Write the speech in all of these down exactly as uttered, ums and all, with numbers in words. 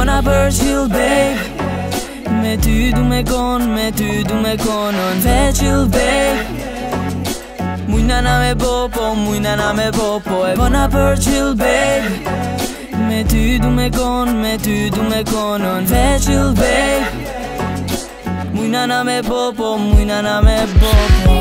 bona për chill babe. Me ty du me kon, me ty du me konon ve chill babe. Mujna me popo, mujna me popo. E bona për chill babe. Me ty du me kon, me ty du me konon ve chill babe. Mujna me popo, mujna me popo.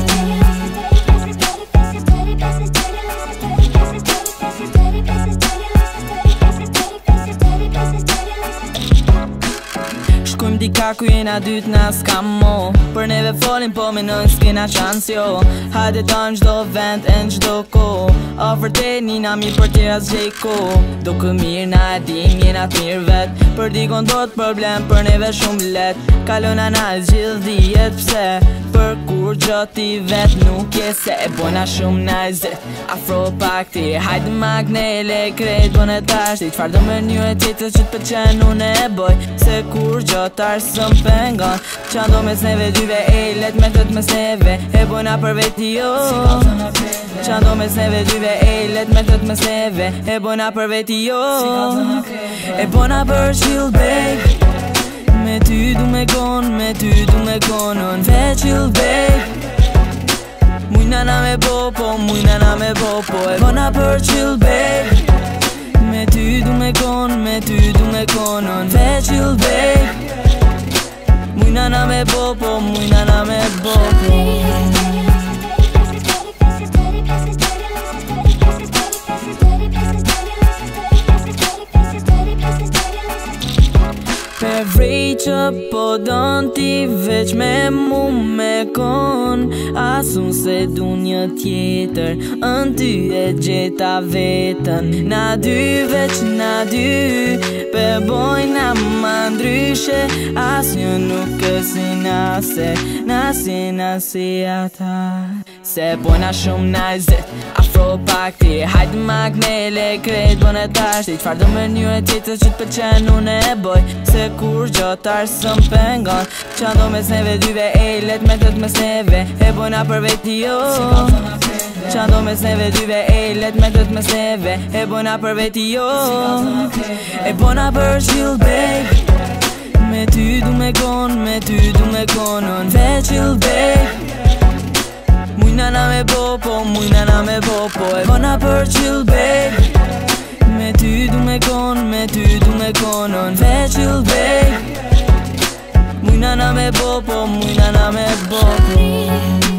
Shkojmë dika ku jena dyt na s'kam mo. Për neve folin po me nën s'kena qans jo. Hajde ta në gjdo vend e në gjdo ko. Ofër te nina mi për tjera s'gjej ko. Do kë mirë na e dim jena t'mirë vet. Për dikon do t'problem për neve shumë let. Kalona na e gjithë dhijet pse. Për kur gjoti vet nuk je se. E bojna shumë na e zet. Afro pak ti hajde magnele krejt bën e tash. Ti qfar do me një e tjetër që t'pëqen unë e boj. Se kur gjotar sëm pengon. Qa ndo mes neve dyve e let me tët mes neve. E bojna për veti jo. Qa ndo mes neve dyve e let me tët mes neve. E bojna për veti jo. E bojna për chill babe. Me ty du me kon, me ty du me konon ve chill babe. Mujna me popo, mujna me popo. E bojna për chill babe. Me ty du me kon, me ty du me konon ve chill babe. Mujna me popo, mujna me popo. Per vrej që po don ti veç me mu me kon. Asun se du një tjetër, në ty e gjeta vetën. Na dy veç na dy, pe bojna ma ndryshe. As një nuk si nase, nase nase ata. Se bojna shumë na e zet, afro pak ti hajde magnele krejt bën e tash. Ti qfar do me një e tjetër që t'pëqen unë e boj. Se kur gjotar sëm pengon. Qa ndo mes neve dyve e let me tët mes neve. E bojna për veti jo. Qa ndo mes neve dyve e let me tët mes neve. E bojna për veti jo. E bojna për chill babe. Me ty du me kon, me ty du me konon ve chill babe. Mujna me popo, mujna me popo. E bojna për chill babe. Me ty du me kon, me ty du me konon ve chill babe. Mujna me popo, mujna me popo.